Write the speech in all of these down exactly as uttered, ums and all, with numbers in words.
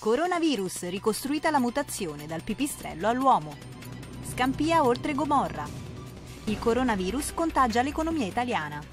Coronavirus, ricostruita la mutazione dal pipistrello all'uomo. Scampia oltre Gomorra. Il coronavirus contagia l'economia italiana.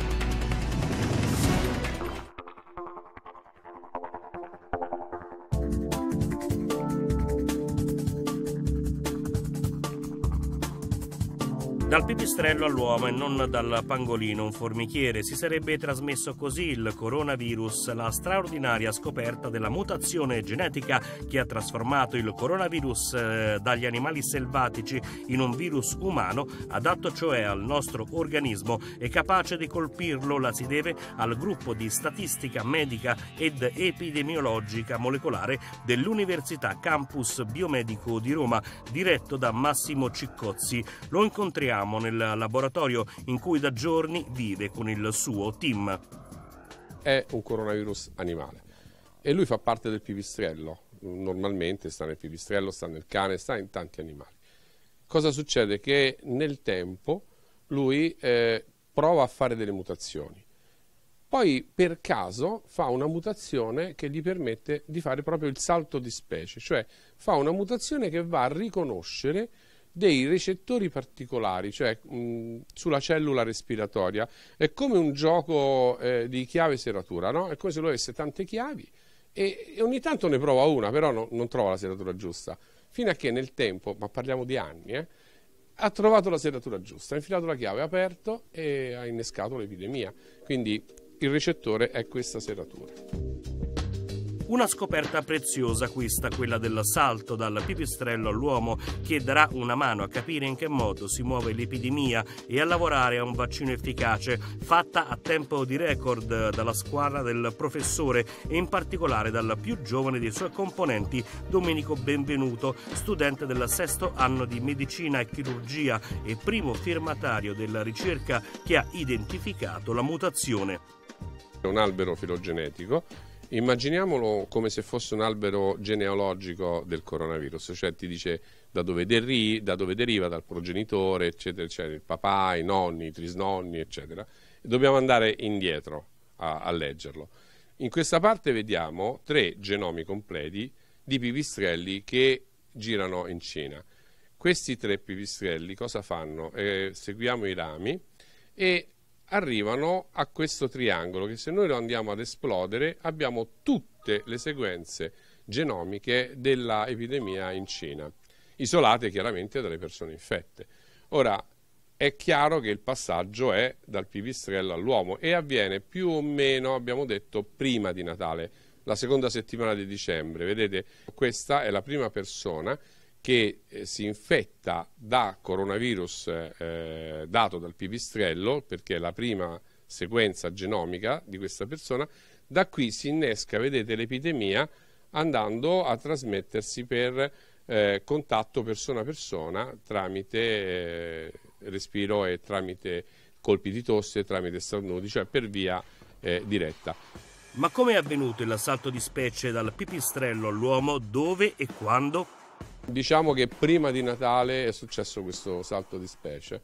Dal pipistrello all'uomo e non dal pangolino, un formichiere. Si sarebbe trasmesso così il coronavirus, la straordinaria scoperta della mutazione genetica che ha trasformato il coronavirus eh, dagli animali selvatici in un virus umano, adatto cioè al nostro organismo e capace di colpirlo. La si deve al gruppo di statistica medica ed epidemiologica molecolare dell'Università Campus Biomedico di Roma, diretto da Massimo Ciccozzi. Lo incontriamo nel laboratorio in cui da giorni vive con il suo team. È un coronavirus animale e lui fa parte del pipistrello. Normalmente sta nel pipistrello, sta nel cane, sta in tanti animali. Cosa succede? Che nel tempo lui eh, prova a fare delle mutazioni. Poi per caso fa una mutazione che gli permette di fare proprio il salto di specie, cioè fa una mutazione che va a riconoscere dei recettori particolari, cioè mh, sulla cellula respiratoria. È come un gioco eh, di chiave-serratura, no? È come se lui avesse tante chiavi e, e ogni tanto ne prova una, però no, non trova la serratura giusta. Fino a che nel tempo, ma parliamo di anni, eh, ha trovato la serratura giusta, ha infilato la chiave, ha aperto e ha innescato l'epidemia. Quindi il recettore è questa serratura. Una scoperta preziosa questa, quella del salto dal pipistrello all'uomo, che darà una mano a capire in che modo si muove l'epidemia e a lavorare a un vaccino efficace, fatta a tempo di record dalla squadra del professore e in particolare dal più giovane dei suoi componenti, Domenico Benvenuto, studente del sesto anno di medicina e chirurgia e primo firmatario della ricerca che ha identificato la mutazione. È un albero filogenetico. Immaginiamolo come se fosse un albero genealogico del coronavirus, cioè ti dice da dove, deri, da dove deriva, dal progenitore, eccetera, eccetera, il papà, i nonni, i trisnonni, eccetera. E dobbiamo andare indietro a, a leggerlo. In questa parte vediamo tre genomi completi di pipistrelli che girano in Cina. Questi tre pipistrelli cosa fanno? Eh, seguiamo i rami e arrivano a questo triangolo che, se noi lo andiamo ad esplodere, abbiamo tutte le sequenze genomiche dell'epidemia in Cina, isolate chiaramente dalle persone infette. Ora, è chiaro che il passaggio è dal pipistrello all'uomo e avviene più o meno, abbiamo detto, prima di Natale, la seconda settimana di dicembre. Vedete, questa è la prima persona che eh, si infetta da coronavirus eh, dato dal pipistrello, perché è la prima sequenza genomica di questa persona. Da qui si innesca, vedete, l'epidemia andando a trasmettersi per eh, contatto persona a persona tramite eh, respiro e tramite colpi di tosse, tramite starnuti, cioè per via eh, diretta. Ma come è avvenuto il salto di specie dal pipistrello all'uomo? Dove e quando? Diciamo che prima di Natale è successo questo salto di specie.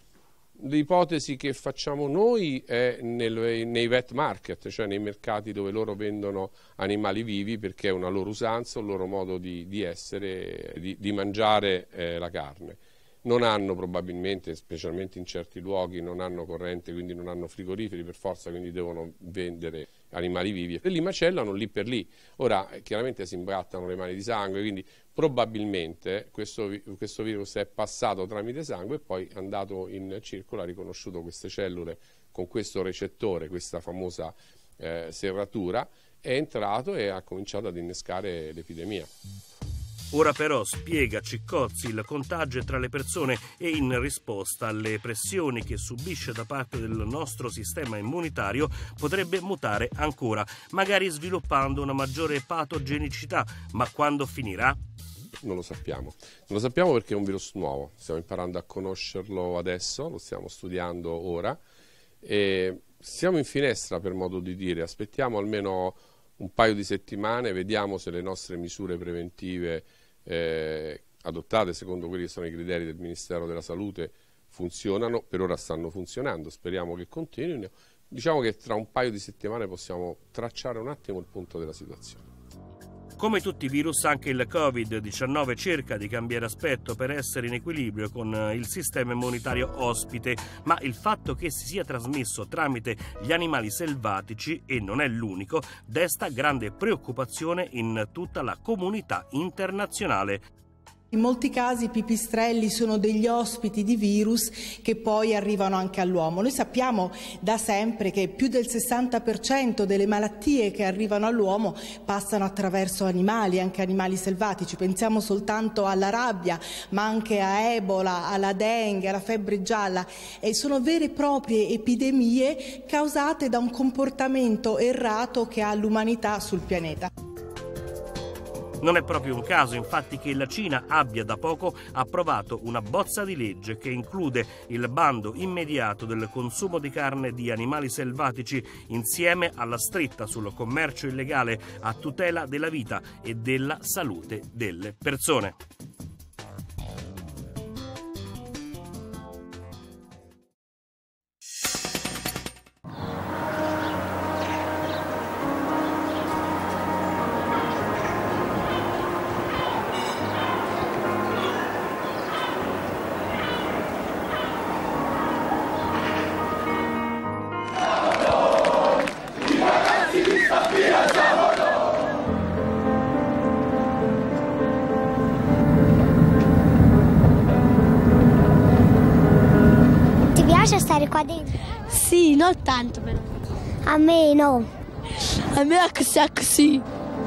L'ipotesi che facciamo noi è nel, nei vet market, cioè nei mercati dove loro vendono animali vivi, perché è una loro usanza, un loro modo di, di essere, di, di mangiare eh, la carne. Non hanno probabilmente, specialmente in certi luoghi, non hanno corrente, quindi non hanno frigoriferi per forza, quindi devono vendere animali vivi e li macellano lì per lì. Ora chiaramente si imbrattano le mani di sangue, quindi probabilmente questo, questo virus è passato tramite sangue e poi è andato in circolo, ha riconosciuto queste cellule con questo recettore, questa famosa eh, serratura, è entrato e ha cominciato ad innescare l'epidemia. Ora però, spiega Ciccozzi, il contagio è tra le persone e in risposta alle pressioni che subisce da parte del nostro sistema immunitario potrebbe mutare ancora, magari sviluppando una maggiore patogenicità. Ma quando finirà? Non lo sappiamo. Non lo sappiamo perché è un virus nuovo, stiamo imparando a conoscerlo adesso, lo stiamo studiando ora e siamo in finestra, per modo di dire. Aspettiamo almeno un paio di settimane, vediamo se le nostre misure preventive eh, adottate secondo quelli che sono i criteri del Ministero della Salute funzionano. Per ora stanno funzionando, speriamo che continuino. Diciamo che tra un paio di settimane possiamo tracciare un attimo il punto della situazione. Come tutti i virus, anche il covid diciannove cerca di cambiare aspetto per essere in equilibrio con il sistema immunitario ospite, ma il fatto che si sia trasmesso tramite gli animali selvatici, e non è l'unico, desta grande preoccupazione in tutta la comunità internazionale. In molti casi i pipistrelli sono degli ospiti di virus che poi arrivano anche all'uomo. Noi sappiamo da sempre che più del sessanta per cento delle malattie che arrivano all'uomo passano attraverso animali, anche animali selvatici. Pensiamo soltanto alla rabbia, ma anche a Ebola, alla dengue, alla febbre gialla. E sono vere e proprie epidemie causate da un comportamento errato che ha l'umanità sul pianeta. Non è proprio un caso, infatti, che la Cina abbia da poco approvato una bozza di legge che include il bando immediato del consumo di carne di animali selvatici insieme alla stretta sul commercio illegale a tutela della vita e della salute delle persone. Ti piace stare qua dentro? Sì, non tanto però. A me no. A me è così, è così.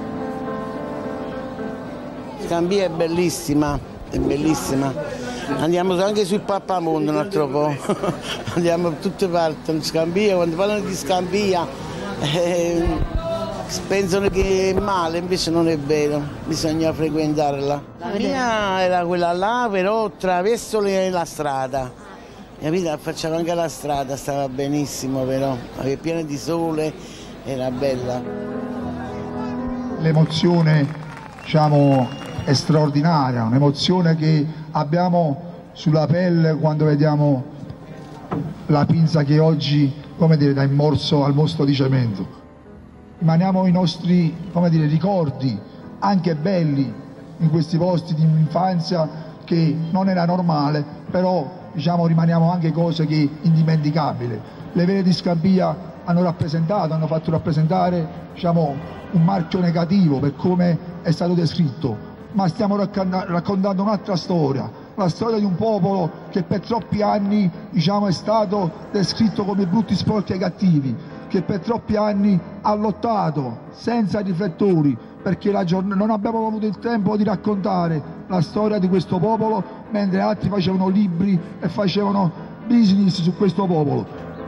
Scampia è bellissima, è bellissima. Andiamo anche sul Pappamondo un altro po'. Andiamo da tutte parti. Scampia, quando parlano di Scampia eh, pensano che è male, invece non è vero, bisogna frequentarla. La mia era quella là, però attraverso la strada. Capito? Facciamo anche la strada, stava benissimo però, aveva pieno di sole, era bella. L'emozione, diciamo, è straordinaria, un'emozione che abbiamo sulla pelle quando vediamo la pinza che oggi, come dire, dà il morso al mostro di cemento. Rimaniamo i nostri, come dire, ricordi, anche belli, in questi posti di infanzia che non era normale, però diciamo rimaniamo anche cose che indimenticabili. Le vele di Scampia hanno rappresentato, hanno fatto rappresentare, diciamo, un marchio negativo per come è stato descritto, ma stiamo raccontando un'altra storia, la storia di un popolo che per troppi anni, diciamo, è stato descritto come brutti, sporchi e cattivi, che per troppi anni ha lottato senza riflettori, perché la giorn- non abbiamo avuto il tempo di raccontare la storia di questo popolo, mentre altri facevano libri e facevano business su questo popolo.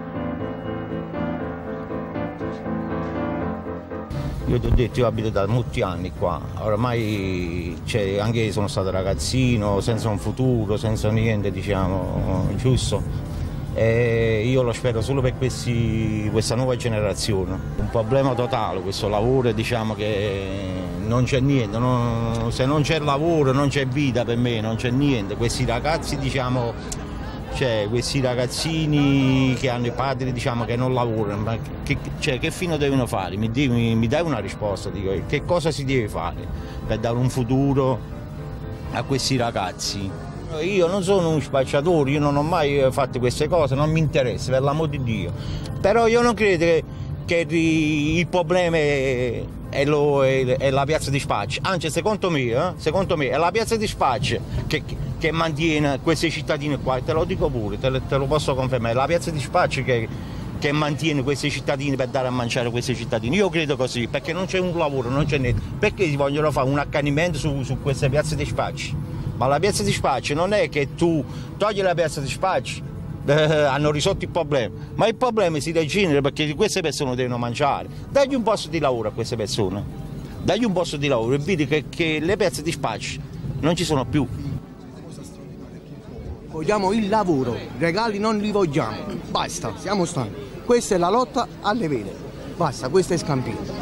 Io ti ho detto, io abito da molti anni qua, ormai cioè, anche io sono stato ragazzino, senza un futuro, senza niente, diciamo, giusto? E io lo spero solo per questi, questa nuova generazione. Un problema totale questo lavoro, diciamo che non c'è niente, non, se non c'è lavoro non c'è vita per me, non c'è niente. Questi ragazzi, diciamo, cioè, questi ragazzini che hanno i padri, diciamo, che non lavorano, ma che, cioè, che fine devono fare? Mi, mi, mi dai una risposta, dico, che cosa si deve fare per dare un futuro a questi ragazzi? Io non sono un spacciatore, io non ho mai fatto queste cose, non mi interessa, per l'amor di Dio. Però io non credo che, che il problema è, è, lo, è, è la piazza di spaccio. Anzi, secondo me, eh, secondo me è la piazza di spaccio che, che mantiene questi cittadini qua, te lo dico pure, te, te lo posso confermare, è la piazza di spaccio che, che mantiene questi cittadini per dare a mangiare a questi cittadini. Io credo così, perché non c'è un lavoro, non c'è niente. Perché si vogliono fare un accanimento su, su queste piazze di spaccio? Ma la piazza di spaccio non è che tu togli la piazza di spaccio, eh, hanno risolto il problema, ma il problema si degenera perché queste persone devono mangiare. Dagli un posto di lavoro a queste persone, dagli un posto di lavoro e vedi che, che le piazze di spaccio non ci sono più. Vogliamo il lavoro, regali non li vogliamo, basta, siamo stanchi. Questa è la lotta alle vele, basta, questa è Scampia.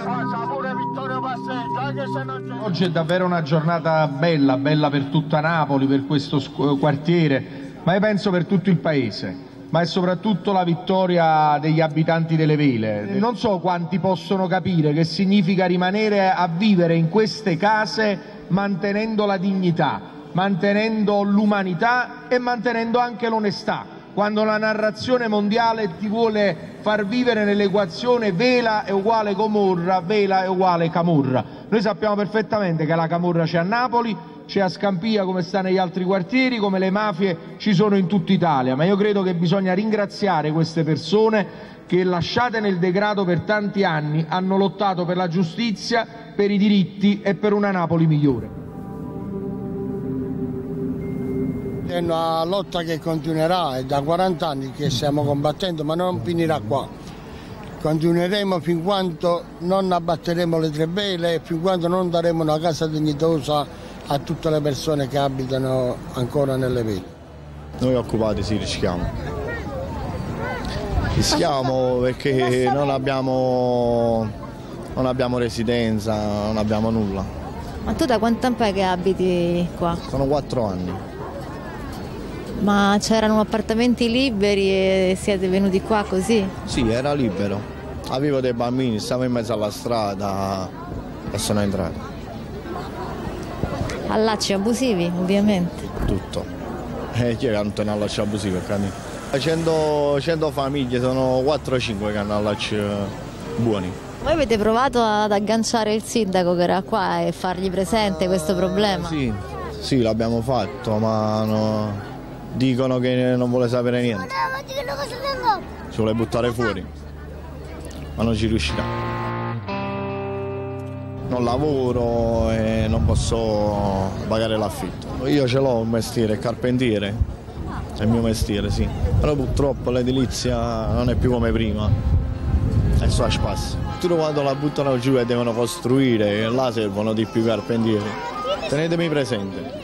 Oggi è davvero una giornata bella, bella per tutta Napoli, per questo quartiere, ma io penso per tutto il paese. ma è soprattutto la vittoria degli abitanti delle Vele. Non so quanti possono capire che significa rimanere a vivere in queste case mantenendo la dignità, mantenendo l'umanità e mantenendo anche l'onestà. Quando la narrazione mondiale ti vuole far vivere nell'equazione Vela è uguale Comorra, Vela è uguale Camorra. Noi sappiamo perfettamente che la Camorra c'è a Napoli, c'è a Scampia come sta negli altri quartieri, come le mafie ci sono in tutta Italia, ma io credo che bisogna ringraziare queste persone che, lasciate nel degrado per tanti anni, hanno lottato per la giustizia, per i diritti e per una Napoli migliore. È una lotta che continuerà, è da quaranta anni che stiamo combattendo, ma non finirà qua. Continueremo fin quando non abbatteremo le tre vele e fin quando non daremo una casa dignitosa a tutte le persone che abitano ancora nelle vele. Noi occupati sì, rischiamo. Rischiamo perché non abbiamo, non abbiamo residenza, non abbiamo nulla. Ma tu da quanto tempo è che abiti qua? Sono quattro anni. Ma c'erano appartamenti liberi e siete venuti qua così? Sì, era libero. Avevo dei bambini, stavo in mezzo alla strada e sono entrato. Allacci abusivi, ovviamente. Tutto. E chi è che non tiene allacci abusivi? cento, cento famiglie, sono quattro o cinque che hanno allacci buoni. Voi avete provato ad agganciare il sindaco che era qua e fargli presente questo problema? Sì, sì, l'abbiamo fatto, ma no, dicono che non vuole sapere niente. Ci vuole buttare fuori, ma non ci riuscirà. Non lavoro e non posso pagare l'affitto. Io ce l'ho un mestiere, carpentiere, è il mio mestiere, sì. Però purtroppo l'edilizia non è più come prima, è solo a spasso. Tutto quando la buttano giù e devono costruire, là servono di più carpentieri. Tenetemi presente.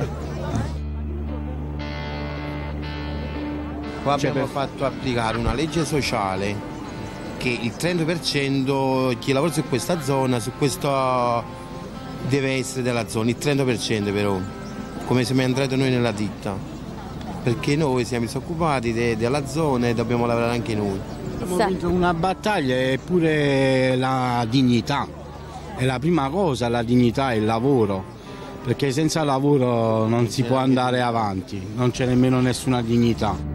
Qua abbiamo fatto applicare una legge sociale che il trenta per cento chi lavora su questa zona, su questo deve essere della zona, il trenta per cento però, come siamo entrati noi nella ditta, perché noi siamo disoccupati de della zona e dobbiamo lavorare anche noi. Abbiamo vinto una battaglia e pure la dignità, è la prima cosa, la dignità e il lavoro, perché senza lavoro non si può andare avanti, non c'è nemmeno nessuna dignità.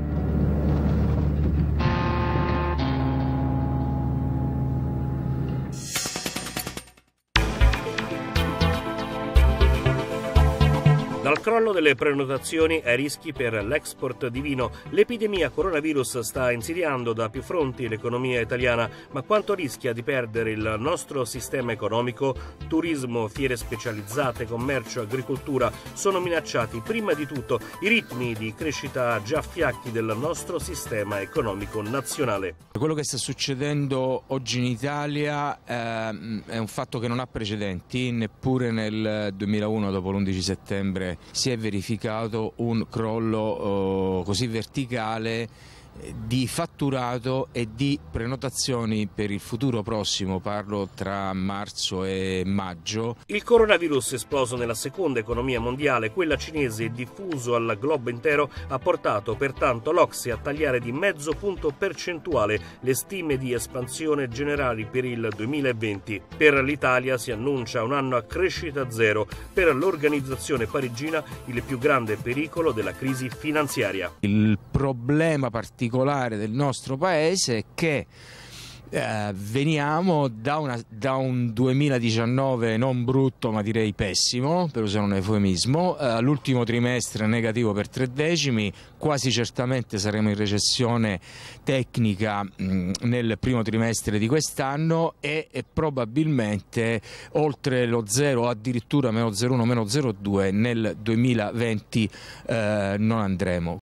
Dal crollo delle prenotazioni ai rischi per l'export di vino, l'epidemia coronavirus sta insidiando da più fronti l'economia italiana, ma quanto rischia di perdere il nostro sistema economico? Turismo, fiere specializzate, commercio, agricoltura sono minacciati. Prima di tutto i ritmi di crescita già fiacchi del nostro sistema economico nazionale. Quello che sta succedendo oggi in Italia eh, è un fatto che non ha precedenti, neppure nel duemilauno, dopo l'undici settembre, si è verificato un crollo oh, così verticale di fatturato e di prenotazioni per il futuro prossimo, parlo tra marzo e maggio. Il coronavirus, esploso nella seconda economia mondiale, quella cinese, e diffuso al globo intero, ha portato pertanto l'Ocse a tagliare di mezzo punto percentuale le stime di espansione generali per il duemilaventi. Per l'Italia si annuncia un anno a crescita zero, per l'organizzazione parigina il più grande pericolo della crisi finanziaria. Il problema particolare del nostro paese è che eh, veniamo da, una, da un duemiladiciannove non brutto ma direi pessimo, per usare un eufemismo, eh, l'ultimo trimestre negativo per tre decimi, quasi certamente saremo in recessione tecnica mh, nel primo trimestre di quest'anno e, e probabilmente oltre lo zero, addirittura meno zero virgola uno, meno zero virgola due nel duemilaventi eh, non andremo.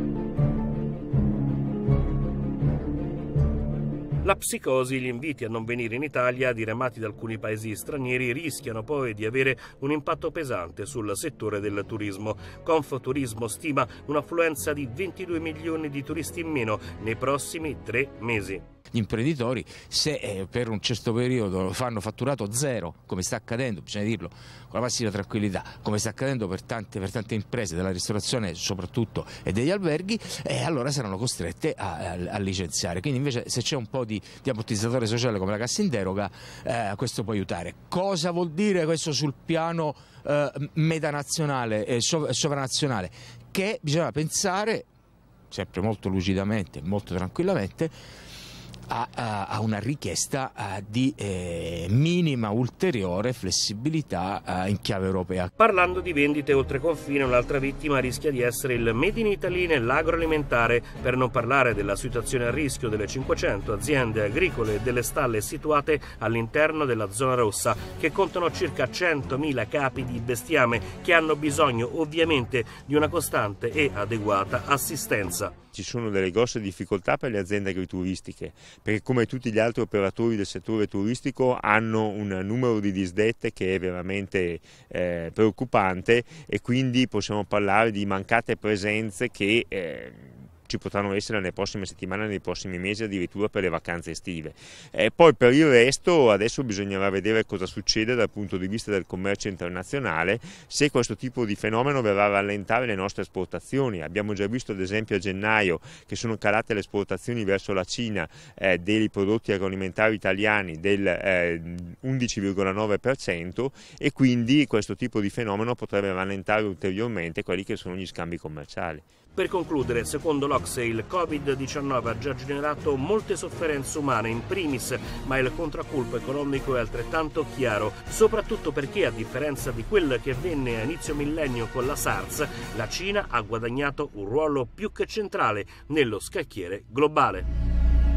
La psicosi, gli inviti a non venire in Italia, diramati da alcuni paesi stranieri, rischiano poi di avere un impatto pesante sul settore del turismo. Confturismo stima un'affluenza di ventidue milioni di turisti in meno nei prossimi tre mesi. Gli imprenditori, se eh, per un certo periodo fanno fatturato zero, come sta accadendo, bisogna dirlo con la massima tranquillità, come sta accadendo per tante, per tante imprese della ristorazione soprattutto e degli alberghi, eh, allora saranno costrette a, a, a licenziare. Quindi invece se c'è un po' di, di ammortizzatore sociale come la cassa in deroga, eh, questo può aiutare. Cosa vuol dire questo sul piano eh, metanazionale e sov- sovranazionale? Che bisogna pensare, sempre molto lucidamente, molto tranquillamente, A, a, a una richiesta a, di eh, minima ulteriore flessibilità a, in chiave europea. Parlando di vendite oltre confine, un'altra vittima rischia di essere il Made in Italy nell'agroalimentare, per non parlare della situazione a rischio delle cinquecento aziende agricole e delle stalle situate all'interno della zona rossa, che contano circa centomila capi di bestiame che hanno bisogno ovviamente di una costante e adeguata assistenza. Ci sono delle grosse difficoltà per le aziende agrituristiche, perché come tutti gli altri operatori del settore turistico hanno un numero di disdette che è veramente eh, preoccupante, e quindi possiamo parlare di mancate presenze che eh, ci potranno essere nelle prossime settimane, nei prossimi mesi, addirittura per le vacanze estive. E poi per il resto adesso bisognerà vedere cosa succede dal punto di vista del commercio internazionale, se questo tipo di fenomeno verrà a rallentare le nostre esportazioni. Abbiamo già visto ad esempio a gennaio che sono calate le esportazioni verso la Cina eh, dei prodotti agroalimentari italiani del eh, undici virgola nove per cento, e quindi questo tipo di fenomeno potrebbe rallentare ulteriormente quelli che sono gli scambi commerciali. Per concludere, secondo l'Ocse il Covid diciannove ha già generato molte sofferenze umane in primis, ma il contraccolpo economico è altrettanto chiaro, soprattutto perché, a differenza di quel che avvenne a inizio millennio con la SARS, la Cina ha guadagnato un ruolo più che centrale nello scacchiere globale.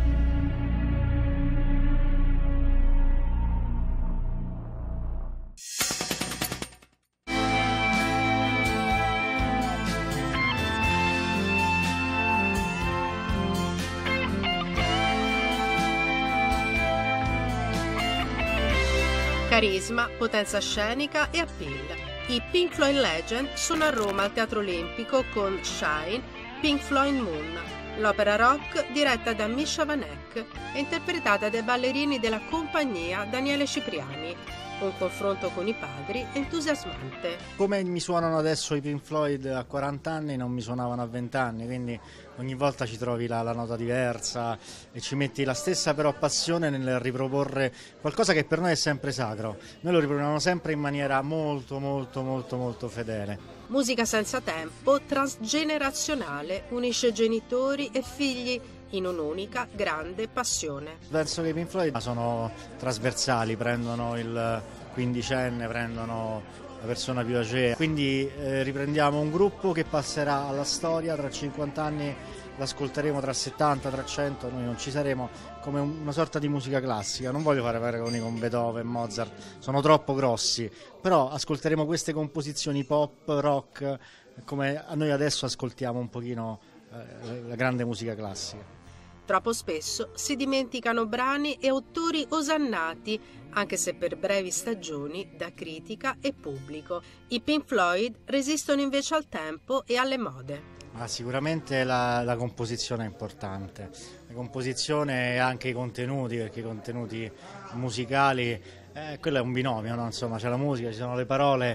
Carisma, potenza scenica e appeal. I Pink Floyd Legend sono a Roma al Teatro Olimpico con Shine, Pink Floyd Moon, l'opera rock diretta da Misha Vanek e interpretata dai ballerini della compagnia Daniele Cipriani. Un confronto con i padri entusiasmante. Come mi suonano adesso i Pink Floyd a quaranta anni non mi suonavano a venti anni, quindi ogni volta ci trovi la, la nota diversa e ci metti la stessa però passione nel riproporre qualcosa che per noi è sempre sacro. Noi lo riproponiamo sempre in maniera molto molto molto molto fedele. Musica senza tempo, transgenerazionale, unisce genitori e figli in un'unica grande passione. Penso che i Pink Floyd sono trasversali, prendono il quindicenne, prendono la persona più âgée, quindi eh, riprendiamo un gruppo che passerà alla storia, tra cinquanta anni l'ascolteremo, tra settanta, tra cento, noi non ci saremo, come una sorta di musica classica. Non voglio fare paragoni con Beethoven, Mozart, sono troppo grossi, però ascolteremo queste composizioni pop, rock, come noi adesso ascoltiamo un pochino eh, la grande musica classica. Troppo spesso si dimenticano brani e autori osannati, anche se per brevi stagioni, da critica e pubblico. I Pink Floyd resistono invece al tempo e alle mode. Ah, sicuramente la, la composizione è importante, la composizione e anche i contenuti, perché i contenuti musicali, eh, quello è un binomio, no? Insomma, c'è la musica, ci sono le parole,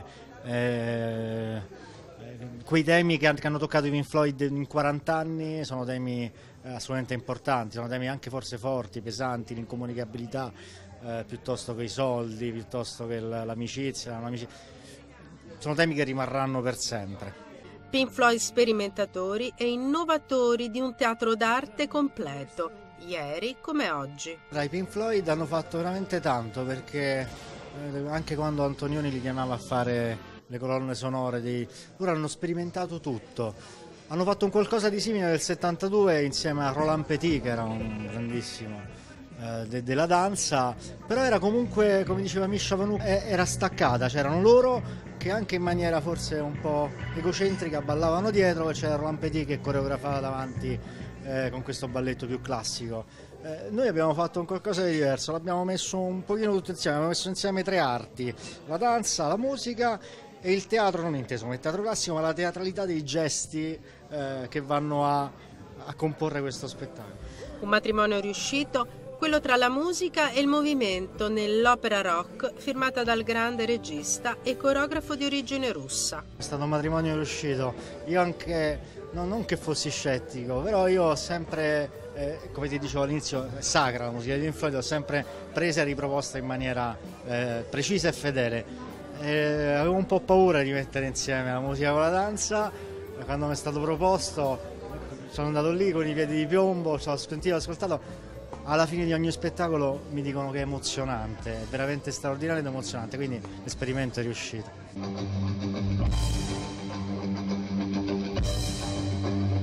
eh, quei temi che, che hanno toccato i Pink Floyd in quaranta anni sono temi eh, assolutamente importanti, sono temi anche forse forti, pesanti, l'incomunicabilità, eh, piuttosto che i soldi, piuttosto che l'amicizia, l'amicizia, sono temi che rimarranno per sempre. Pink Floyd sperimentatori e innovatori di un teatro d'arte completo, ieri come oggi. I Pink Floyd hanno fatto veramente tanto, perché eh, anche quando Antonioni li chiamava a fare le colonne sonore, dei... loro hanno sperimentato tutto. Hanno fatto un qualcosa di simile nel settantadue insieme a Roland Petit, che era un grandissimo eh, de- della danza, però era comunque, come diceva Misha Vanuk, era staccata, c'erano loro che anche in maniera forse un po' egocentrica ballavano dietro, e c'era Roland Petit che coreografava davanti eh, con questo balletto più classico. Eh, noi abbiamo fatto un qualcosa di diverso, l'abbiamo messo un pochino tutto insieme, abbiamo messo insieme tre arti, la danza, la musica e il teatro, non inteso come teatro classico, ma la teatralità dei gesti eh, che vanno a, a comporre questo spettacolo. Un matrimonio riuscito, quello tra la musica e il movimento nell'opera rock firmata dal grande regista e coreografo di origine russa. È stato un matrimonio riuscito, io anche, no, non che fossi scettico, però io ho sempre, eh, come ti dicevo all'inizio, è sacra la musica di Pink Floyd, l'ho sempre presa e riproposta in maniera eh, precisa e fedele. Eh, avevo un po' paura di mettere insieme la musica con la danza, quando mi è stato proposto sono andato lì con i piedi di piombo, ci ho sentito, ho ascoltato. Alla fine di ogni spettacolo mi dicono che è emozionante, è veramente straordinario ed emozionante, quindi l'esperimento è riuscito.